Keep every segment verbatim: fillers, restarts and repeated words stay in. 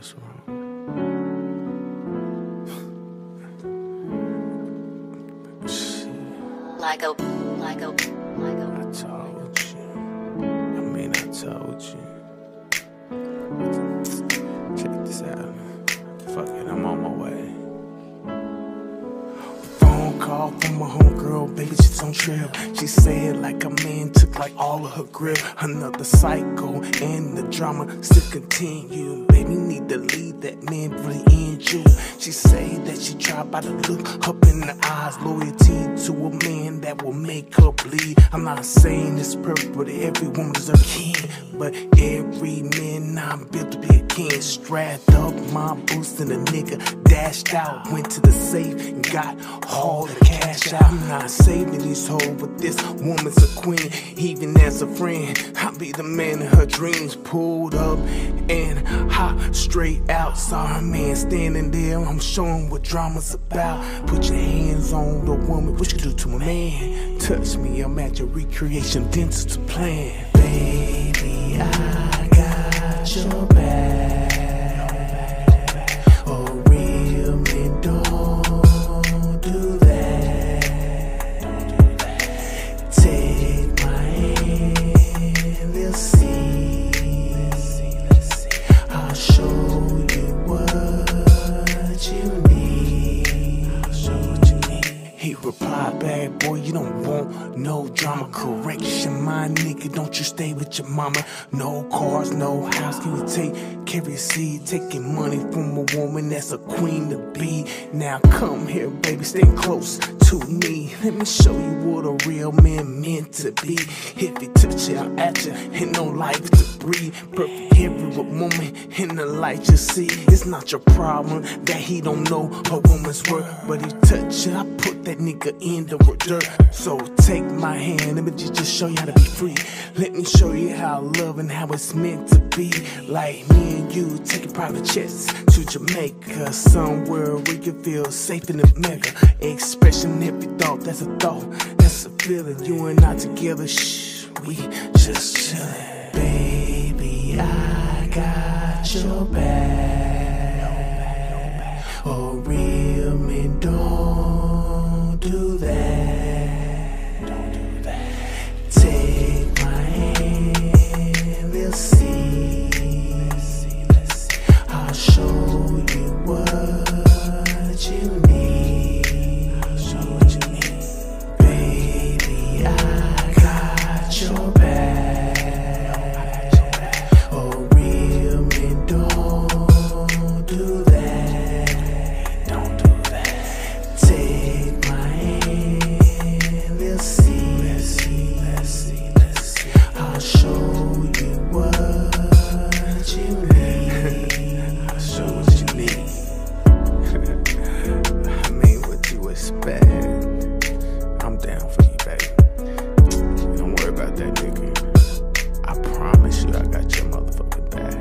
what's wrong. Like a, like a, like a. I told you. I mean, I told you. Check this out. Fuck it, I'm on my way. Phone call from my homegirl, baby, she's on trip. She said like a man took like all of her grip. Another cycle and the drama still continue. Baby, need to leave that man really in you. She say that she tried by the look up in the eyes, loyalty to a man that will make her bleed. I'm not saying it's perfect, but every woman deserves a king. But every man I'm built to be a king. Strapped up my boots and a nigga dashed out, went to the safe and got all the cash out. I'm not saving these hoes, but this woman's a queen. Even as a friend, I'll be the man of her dreams. Pulled up and hot straight out, saw her man standing there. I'm showing what drama's about. Put your hands on the woman, what you do to a man. Touch me, I'm at your recreation dentist plan. Baby, I got your back. Oh, real men don't do that. Take my hand, we'll see. I'll show you what you need. I'll show what you need. He replied back, boy, you don't want no drama. Correction, my nigga, don't you stay with your mama. No cars, no house, can you take care of your seed? Taking money from a woman that's a queen to be. Now come here, baby, stay close to me. Let me show you what a real man meant to be. If he touch you out at you, ain't no life to breathe. Perfect every woman in the light you see. It's not your problem that he don't know a woman's worth. But if touch you, I put that nigga in the dirt. So take my hand, let me just show you how to be free. Let me show you how love and how it's meant to be. Like me and you taking private jets to Jamaica, somewhere where you feel safe in the mega. Expression every thought, that's a thought, that's a feeling. You and I together, shh, we just chillin'. Baby, I got your back. Oh, real men don't do that. Don't do that. Take my hand, we'll see. I'll show you what you need. I'll show what you need. Baby, I got your back. Oh, real men don't do that. Don't do that. Take my hand, we'll see. Let's see, let's see, let's see. I'll show you what you need. I'll show what you need. I mean, what you expect? I'm down for you, baby. Don't worry about that nigga. I promise you I got your motherfucking back.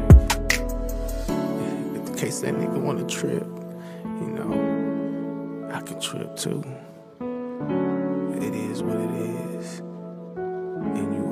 In case that nigga wanna trip, you know, I can trip too. It is what it is. And you